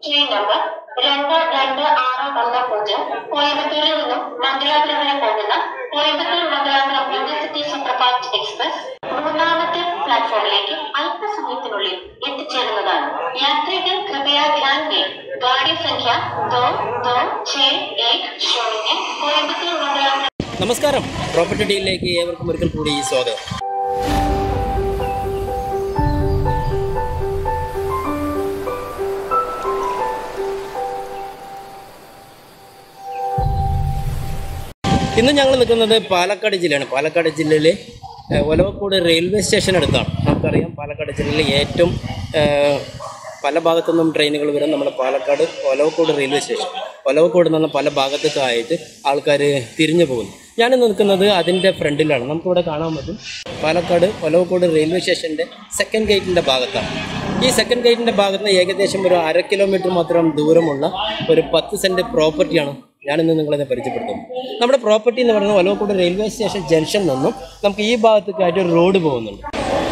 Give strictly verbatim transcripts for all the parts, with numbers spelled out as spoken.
Train number രണ്ട് രണ്ട് ആറ് ഒന്ന് പൂജ്യം കോയമ്പത്തൂരിൽ നിന്നും മംഗലാപുരം വരെ പോകുന്ന Coimbatore Mangalapuram intercity superfast express മൂന്നാമത്തെ പ്ലാറ്റ്ഫോമിലേക്ക് അല്പസമയത്തിനുള്ളിൽ എത്തിച്ചേരുന്നതാണ്. യാത്രികർ കൃപയാ ധ്യാൻ ദേ ഗാഡി സംഖ്യ ദോ ദോ ഛേ ഏക് ശൂന്യ കോയമ്പത്തൂർ മംഗലാപുരം. നമസ്കാരം, പ്രോപ്പർട്ടി ഡീലിലേക്ക് ഏവർക്കും ഒരിക്കൽ കൂടി സ്വാഗതം. ഇന്ന് ഞങ്ങൾ നിൽക്കുന്നത് പാലക്കാട് ജില്ലയാണ്. പാലക്കാട് ജില്ലയിലെ ഒലവക്കോട് റെയിൽവേ സ്റ്റേഷൻ അടുത്താണ്. നമുക്കറിയാം, പാലക്കാട് ജില്ലയിലെ ഏറ്റവും പല ഭാഗത്തുനിന്നും ട്രെയിനുകൾ വരും നമ്മുടെ പാലക്കാട് ഒലവക്കോട് റെയിൽവേ സ്റ്റേഷൻ. ഒലവക്കോട് നിന്ന് പല ഭാഗത്തേക്കായിട്ട് ആൾക്കാർ തിരിഞ്ഞു പോകുന്നു. ഞാൻ നിൽക്കുന്നത് അതിൻ്റെ ഫ്രണ്ടിലാണ്. നമുക്കിവിടെ കാണാൻ പറ്റും പാലക്കാട് ഒലവക്കോട് റെയിൽവേ സ്റ്റേഷൻ്റെ സെക്കൻഡ് ഗേറ്റിൻ്റെ ഭാഗത്താണ്. ഈ സെക്കൻഡ് ഗേറ്റിൻ്റെ ഭാഗത്ത് നിന്ന് ഏകദേശം ഒരു അര കിലോമീറ്റർ മാത്രം ദൂരമുള്ള ഒരു പത്ത് സെൻറ്റ് പ്രോപ്പർട്ടിയാണ് ഞാനിന്ന് നിങ്ങളെ പരിചയപ്പെടുത്തുന്നു. നമ്മുടെ പ്രോപ്പർട്ടി എന്ന് പറയുന്നത് ഒലവക്കോട് റെയിൽവേ സ്റ്റേഷൻ ജംഗ്ഷനിൽ നിന്നും നമുക്ക് ഈ ഭാഗത്തേക്കായിട്ട് ഒരു റോഡ് പോകുന്നുണ്ട്.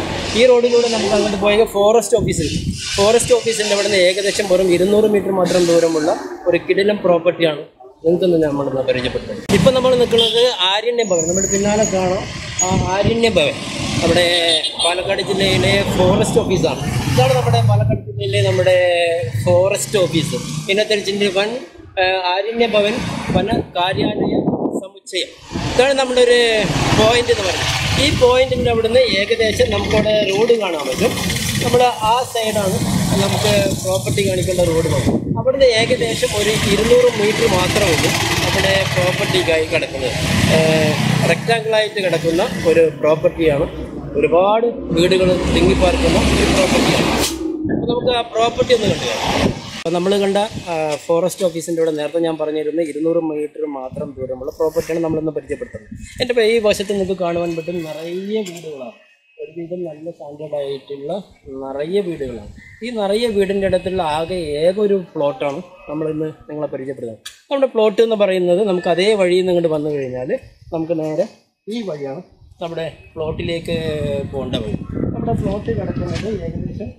ഈ റോഡിലൂടെ നമുക്ക് അങ്ങോട്ട് പോയ ഫോറസ്റ്റ് ഓഫീസിൽ ഫോറസ്റ്റ് ഓഫീസിൻ്റെ അവിടെ നിന്ന് ഏകദേശം വെറും ഇരുന്നൂറ് മീറ്റർ മാത്രം ദൂരമുള്ള ഒരു കിടിലം പ്രോപ്പർട്ടിയാണ് നിങ്ങൾക്കൊന്ന് നമ്മളിന്ന് പരിചയപ്പെടുത്തുന്നത്. ഇപ്പം നമ്മൾ നിൽക്കുന്നത് ആര്യണ്യ ഭവൻ, നമ്മുടെ പിന്നാലെ കാണാം ആ ആര്യണ്യ ഭവൻ. നമ്മുടെ പാലക്കാട് ജില്ലയിലെ ഫോറസ്റ്റ് ഓഫീസാണ്. ഇതാണ് നമ്മുടെ പാലക്കാട് ജില്ലയിലെ നമ്മുടെ ഫോറസ്റ്റ് ഓഫീസ്. ഇന്നത്തെ ജില്ല വൺ ആര്യണ്യ ഭവൻ വന കാര്യാലയ സമുച്ചയം. ഇതാണ് നമ്മുടെ ഒരു പോയിന്റ് എന്ന് പറയുന്നത്. ഈ പോയിന്റിൻ്റെ അവിടുന്ന് ഏകദേശം നമുക്കവിടെ റോഡ് കാണാൻ പറ്റും. നമ്മൾ ആ സൈഡാണ് നമുക്ക് പ്രോപ്പർട്ടി കാണിക്കേണ്ട റോഡ് പോകും. അവിടുന്ന് ഏകദേശം ഒരു ഇരുന്നൂറ് മീറ്റർ മാത്രമേ ഉള്ളൂ നമ്മുടെ പ്രോപ്പർട്ടിക്കായി കിടക്കുന്നത്. റെക്റ്റാങ്കിളായിട്ട് കിടക്കുന്ന ഒരു പ്രോപ്പർട്ടിയാണ്. ഒരുപാട് വീടുകൾ തിങ്ങിപ്പാർക്കുന്ന ഒരു പ്രോപ്പർട്ടിയാണ്. അപ്പോൾ നമുക്ക് ആ പ്രോപ്പർട്ടി ഒന്ന് കണ്ടു. അപ്പോൾ നമ്മൾ കണ്ട ഫോറസ്റ്റ് ഓഫീസിൻ്റെ ഇവിടെ നേരത്തെ ഞാൻ പറഞ്ഞിരുന്ന ഇരുന്നൂറ് മീറ്റർ മാത്രം ദൂരമുള്ള പ്രോപ്പർട്ടിയാണ് നമ്മളിന്ന് പരിചയപ്പെടുത്തുന്നത്. എൻ്റെ ഈ വശത്ത് നിങ്ങൾക്ക് കാണുവാൻ പറ്റും നിറയെ വീടുകളാണ്. ഒരുവിധം നല്ല സ്റ്റാൻഡേർഡായിട്ടുള്ള നിറയെ വീടുകളാണ്. ഈ നിറയെ വീടിൻ്റെ അടുത്തുള്ള ആകെ ഏക ഒരു പ്ലോട്ടാണ് നമ്മളിന്ന് നിങ്ങളെ പരിചയപ്പെടുത്തുന്നത്. നമ്മുടെ പ്ലോട്ട് എന്ന് പറയുന്നത് നമുക്ക് അതേ വഴിയിൽ നിന്ന് ഇങ്ങോട്ട് വന്നു കഴിഞ്ഞാൽ നമുക്ക് നേരെ ഈ വഴിയാണ് നമ്മുടെ പ്ലോട്ടിലേക്ക് പോകേണ്ട വഴി. നമ്മുടെ പ്ലോട്ട് കിടക്കുന്നത് ഏകദേശം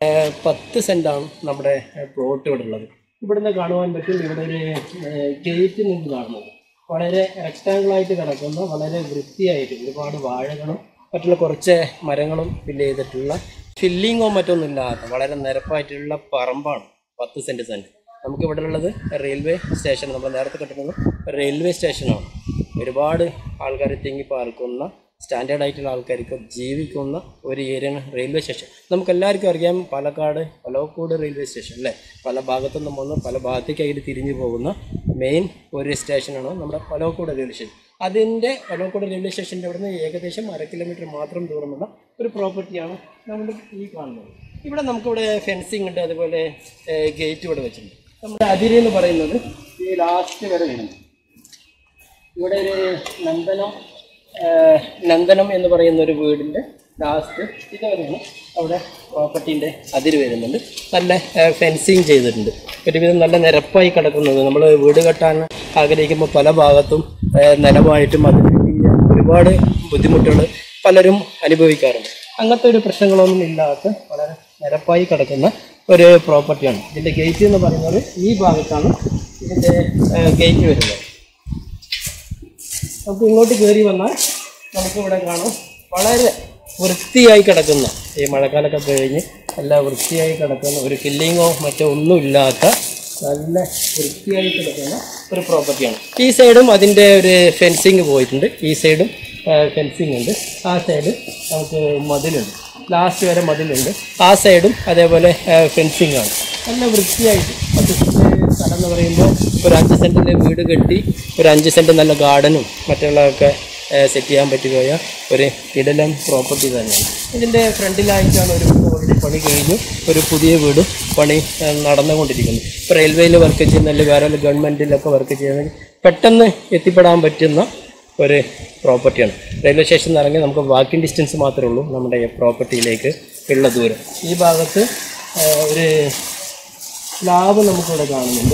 പത്ത് സെൻറ്റാണ് നമ്മുടെ പ്ലോട്ട് ഇവിടെ ഉള്ളത്. ഇവിടുന്ന് കാണുവാൻ പറ്റും ഇവിടെ ഒരു ഗേറ്റ് നിന്ന് കാണുന്നത്. വളരെ റെക്റ്റാങ്കിളായിട്ട് കിടക്കുന്ന വളരെ വൃത്തിയായിട്ട് ഒരുപാട് വാഴകളും മറ്റുള്ള കുറച്ച് മരങ്ങളും ഫില്ല് ചെയ്തിട്ടുള്ള ഫില്ലിങ്ങോ മറ്റൊന്നും ഇല്ലാത്ത വളരെ നിരപ്പായിട്ടുള്ള പറമ്പാണ് പത്ത് സെൻറ്റ് സെൻറ്റ്. നമുക്ക് ഇവിടെ ഉള്ളത് റെയിൽവേ സ്റ്റേഷൻ. നമ്മൾ നേരത്തെ കിട്ടുന്നത് റെയിൽവേ സ്റ്റേഷനാണ്. ഒരുപാട് ആൾക്കാർ തിങ്ങി പാർക്കുന്ന സ്റ്റാൻഡേർഡായിട്ടുള്ള ആൾക്കാർക്ക് ജീവിക്കുന്ന ഒരു ഏരിയയാണ് റെയിൽവേ സ്റ്റേഷൻ. നമുക്കെല്ലാവർക്കും അറിയാം പാലക്കാട് ഒലവക്കോട് റെയിൽവേ സ്റ്റേഷൻ അല്ലേ. പല ഭാഗത്തുനിന്നും വന്ന് പല ഭാഗത്തേക്കായിട്ട് തിരിഞ്ഞു പോകുന്ന മെയിൻ ഒരു സ്റ്റേഷനാണ് നമ്മുടെ ഒലവക്കോട് റെയിൽവേ സ്റ്റേഷൻ. അതിൻ്റെ ഒലവക്കോട് റെയിൽവേ സ്റ്റേഷൻ്റെ അവിടെ നിന്ന് ഏകദേശം അര കിലോമീറ്റർ മാത്രം ദൂരമുള്ള ഒരു പ്രോപ്പർട്ടിയാണ് നമ്മൾ ഈ കാണുന്നത്. ഇവിടെ നമുക്കിവിടെ ഫെൻസിങ് ഉണ്ട്, അതുപോലെ ഗേറ്റ് ഇവിടെ വെച്ചിട്ടുണ്ട്. നമ്മുടെ അതിരി എന്ന് പറയുന്നത് ഈ ലാസ്റ്റ് വരെ വരുന്നു. ഇവിടെ ഒരു നന്ദനം നന്ദനം എന്ന് പറയുന്ന ഒരു വീടിൻ്റെ ലാസ്റ്റ് ഇതുവരെയാണ് അവിടെ പ്രോപ്പർട്ടീൻ്റെ അതിര് വരുന്നുണ്ട്. നല്ല ഫെൻസിങ് ചെയ്തിട്ടുണ്ട്. ഒരുവിധം നല്ല നിരപ്പായി കിടക്കുന്നത്. നമ്മൾ വീട് കെട്ടാൻ ആഗ്രഹിക്കുമ്പോൾ പല ഭാഗത്തും നിലമായിട്ടും അതിന് ഒരുപാട് ബുദ്ധിമുട്ടുകൾ പലരും അനുഭവിക്കാറുണ്ട്. അങ്ങനത്തെ ഒരു പ്രശ്നങ്ങളൊന്നും ഇല്ലാത്ത വളരെ നിരപ്പായി കിടക്കുന്ന ഒരു പ്രോപ്പർട്ടിയാണ്. ഇതിൻ്റെ ഗേറ്റ് എന്ന് പറയുന്നത് ഈ ഭാഗത്താണ് ഇതിൻ്റെ ഗേറ്റ് വരുന്നത്. നമുക്ക് ഇങ്ങോട്ട് കയറി വന്നാൽ നമുക്കിവിടെ കാണാം വളരെ വൃത്തിയായി കിടക്കുന്ന, ഈ മഴക്കാലമൊക്കെ കഴിഞ്ഞ് നല്ല വൃത്തിയായി കിടക്കുന്ന ഒരു ഫില്ലിങ്ങോ മറ്റോ ഒന്നുമില്ലാത്ത നല്ല വൃത്തിയായി കിടക്കുന്ന ഒരു പ്രോപ്പർട്ടിയാണ്. ഈ സൈഡും അതിൻ്റെ ഒരു ഫെൻസിങ് പോയിട്ടുണ്ട്. ഈ സൈഡും ഫെൻസിങ് ഉണ്ട്. ആ സൈഡ് നമുക്ക് മതിലുണ്ട്, ലാസ്റ്റ് വരെ മതിലുണ്ട്. ആ സൈഡും അതേപോലെ ഫെൻസിങ് ആണ്. നല്ല വൃത്തിയായിട്ട് പത്ത് സെൻറ്റ് സ്ഥലം എന്ന് പറയുമ്പോൾ ഒരു അഞ്ച് സെൻറ്റിൻ്റെ വീട് കെട്ടി ഒരു അഞ്ച് സെൻറ്റ് നല്ല ഗാർഡനും മറ്റുള്ളതൊക്കെ സെറ്റ് ചെയ്യാൻ പറ്റുകയ ഒരു കിടിലൻ പ്രോപ്പർട്ടി തന്നെയാണ്. ഇതിൻ്റെ ഫ്രണ്ടിലായിട്ടാണ് ഒരു വീട് പണി കഴിഞ്ഞു ഒരു പുതിയ വീട് പണി നടന്നുകൊണ്ടിരിക്കുന്നത്. ഇപ്പോൾ റെയിൽവേയിൽ വർക്ക് ചെയ്യുന്ന അല്ലെങ്കിൽ വേറെ ഗവൺമെൻറ്റിലൊക്കെ വർക്ക് ചെയ്യുന്ന പെട്ടെന്ന് എത്തിപ്പെടാൻ പറ്റുന്ന ഒരു പ്രോപ്പർട്ടിയാണ്. റെയിൽവേ സ്റ്റേഷനിൽ നിന്ന് ഇറങ്ങി നമുക്ക് വാക്കിംഗ് ഡിസ്റ്റൻസ് മാത്രമേ ഉള്ളൂ നമ്മുടെ പ്രോപ്പർട്ടിയിലേക്ക് ഉള്ള ദൂരം. ഈ ഭാഗത്ത് ഒരു സ്ലാബ് നമുക്കിവിടെ കാണുന്നുണ്ട്.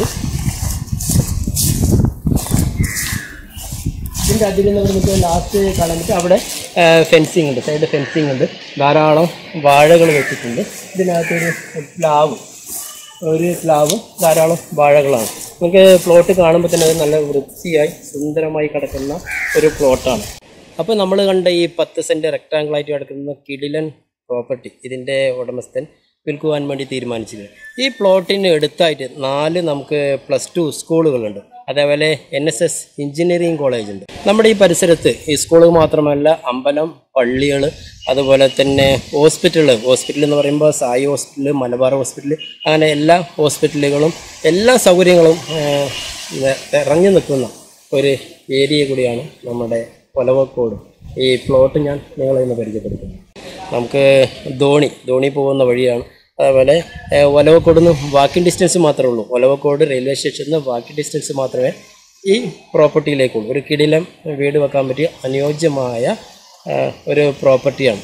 ഇതിൻ്റെ അതിൽ നിന്ന് നമുക്ക് ലാസ്റ്റ് കാണാൻ പറ്റും അവിടെ ഫെൻസിങ് ഉണ്ട്, സൈഡ് ഫെൻസിങ് ഉണ്ട്, ധാരാളം വാഴകൾ വെച്ചിട്ടുണ്ട്. ഇതിനകത്തൊരു പ്ലാവ് ഒരു പ്ലാവും ധാരാളം വാഴകളാണ്. നമുക്ക് പ്ലോട്ട് കാണുമ്പോൾ തന്നെ അത് നല്ല വൃത്തിയായി സുന്ദരമായി കിടക്കുന്ന ഒരു പ്ലോട്ടാണ്. അപ്പോൾ നമ്മൾ കണ്ട ഈ പത്ത് സെൻറ്റ് റെക്ടാങ്കിളായിട്ട് കിടക്കുന്ന കിടിലൻ പ്രോപ്പർട്ടി ഇതിൻ്റെ ഉടമസ്ഥൻ വിൽക്കുവാൻ വേണ്ടി തീരുമാനിച്ചിട്ടുണ്ട്. ഈ പ്ലോട്ടിന് അടുത്തായിട്ട് നാല് നമുക്ക് പ്ലസ് ടു സ്കൂളുകളുണ്ട്. അതേപോലെ N S S engineering college ഉണ്ട്. നമ്മുടെ ഈ പരിസരത്ത് ഈ സ്കൂള് മാത്രമല്ല അമ്പലം, പള്ളികൾ, അതുപോലെ തന്നെ ഹോസ്പിറ്റൽ ഹോസ്പിറ്റൽ എന്ന് പറയുമ്പോൾ സായി ഹോസ്പിറ്റൽ, മലബാർ ഹോസ്പിറ്റൽ, അങ്ങനെ എല്ലാ ഹോസ്പിറ്റലുകളും എല്ലാ സൗകര്യങ്ങളും ഇറങ്ങി നിൽക്കുന്ന ഒരു ഏരിയ കൂടിയാണ് നമ്മുടെ ഒലവക്കോട്. ഈ പ്ലോട്ട് ഞാൻ നിങ്ങളെ ഇന്ന് പരിചയപ്പെടുത്തുന്നു. നമുക്ക് ധോണി ധോണി പോകുന്ന വഴിയാണ്. അതേപോലെ ഒലവക്കോട് നിന്ന് വാക്കിംഗ് ഡിസ്റ്റൻസ് മാത്രമേ ഉള്ളൂ. ഒലവക്കോട് റെയിൽവേ സ്റ്റേഷനിൽ നിന്ന് വാക്കിംഗ് ഡിസ്റ്റൻസ് മാത്രമേ ഈ പ്രോപ്പർട്ടിയിലേക്കുള്ളൂ. ഒരു കിടിലം വീട് വെക്കാൻ പറ്റിയ അനുയോജ്യമായ ഒരു പ്രോപ്പർട്ടിയാണ്.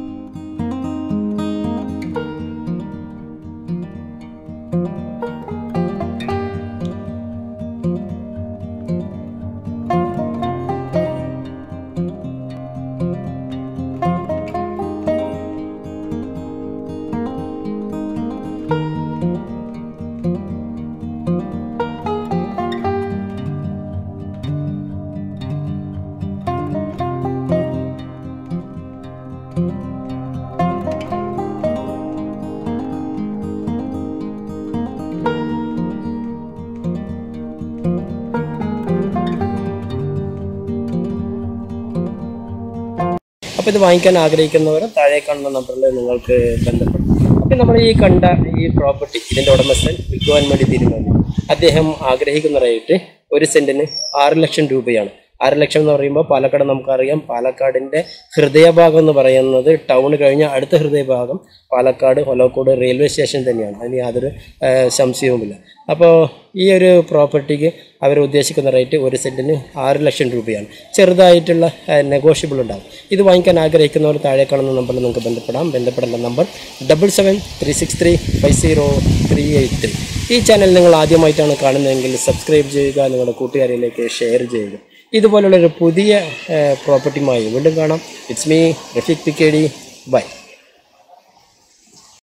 അപ്പോൾ ഇത് വാങ്ങിക്കാൻ ആഗ്രഹിക്കുന്നവർ താഴെ കാണുന്ന നമ്പറിൽ നിങ്ങൾക്ക് ബന്ധപ്പെടും. അപ്പോൾ നമ്മൾ ഈ കണ്ട ഈ പ്രോപ്പർട്ടി ഇതിൻ്റെ ഉടമസ്ഥൻ വിൽക്കുവാൻ വേണ്ടി തീരുമാനിച്ചു. അദ്ദേഹം ആഗ്രഹിക്കുന്ന റേറ്റ് ഒരു സെൻറ്റിന് ആറ് ലക്ഷം രൂപയാണ്. ആറ് ലക്ഷം എന്ന് പറയുമ്പോൾ പാലക്കാട് നമുക്കറിയാം, പാലക്കാടിൻ്റെ ഹൃദയഭാഗം എന്ന് പറയുന്നത് ടൗൺ കഴിഞ്ഞ അടുത്ത ഹൃദയഭാഗം പാലക്കാട് ഒലവക്കോട് റെയിൽവേ സ്റ്റേഷൻ തന്നെയാണ്. അതിന് യാതൊരു സംശയവുമില്ല. അപ്പോൾ ഈ ഒരു പ്രോപ്പർട്ടിക്ക് അവർ ഉദ്ദേശിക്കുന്ന റേറ്റ് ഒരു സെൻറ്റിന് ആറ് ലക്ഷം രൂപയാണ്. ചെറുതായിട്ടുള്ള നെഗോഷ്യബിൾ ഉണ്ടാകും. ഇത് വാങ്ങിക്കാൻ ആഗ്രഹിക്കുന്നവർ താഴെ കാണുന്ന നമ്പറിൽ നിങ്ങൾക്ക് ബന്ധപ്പെടാം. ബന്ധപ്പെടേണ്ട number double seven three six three five zero three eight three. ഈ ചാനൽ നിങ്ങൾ ആദ്യമായിട്ടാണ് കാണുന്നതെങ്കിൽ സബ്സ്ക്രൈബ് ചെയ്യുക, നിങ്ങളുടെ കൂട്ടുകാരിലേക്ക് ഷെയർ ചെയ്യുക. ഇതുപോലുള്ളൊരു പുതിയ പ്രോപ്പർട്ടിയുമായി വീണ്ടും കാണാം. It's me Rafeeq P K D. By.